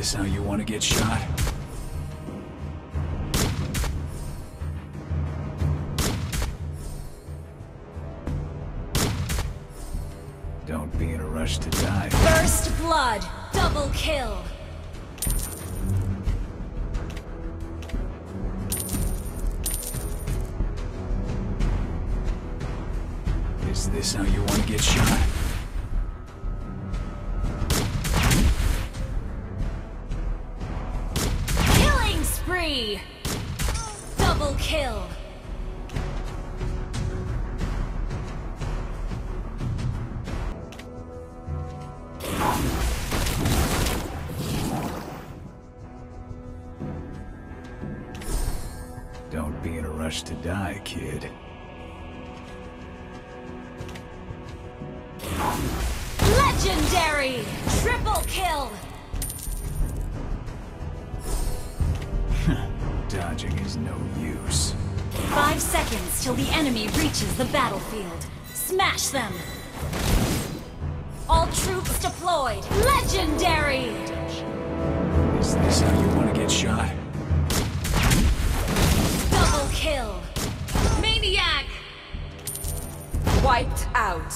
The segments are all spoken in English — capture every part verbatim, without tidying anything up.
this how you want to get shot? Don't be in a rush to die. First blood, double kill. Is this how you want to get shot? Killing spree. Double kill. Don't be in a rush to die, kid. Legendary! Triple kill! Dodging is no use. Five seconds till the enemy reaches the battlefield. Smash them! All troops deployed! Legendary! Is this how you want to get shot? Double kill! Maniac! Wiped out.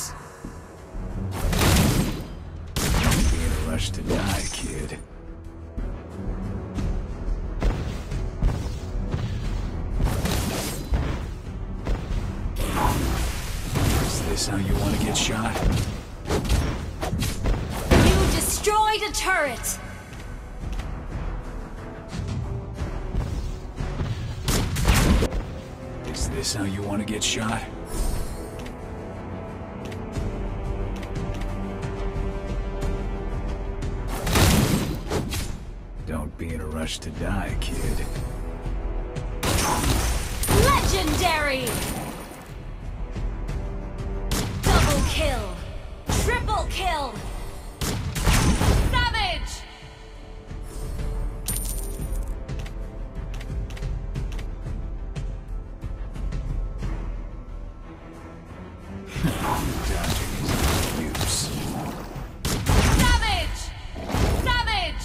Don't be in a rush to die, kid. Is this how you want to get shot? You destroyed a turret! Is this how you want to get shot? Don't be in a rush to die, kid. Legendary! Double kill! Triple kill! Savage! Dodging is no use. Savage! Savage!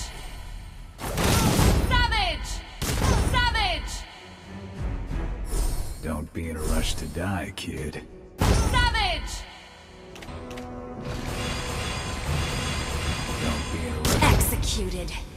Savage! Savage! Don't be in a rush to die, kid. Savage! Don't be in a rush. Executed.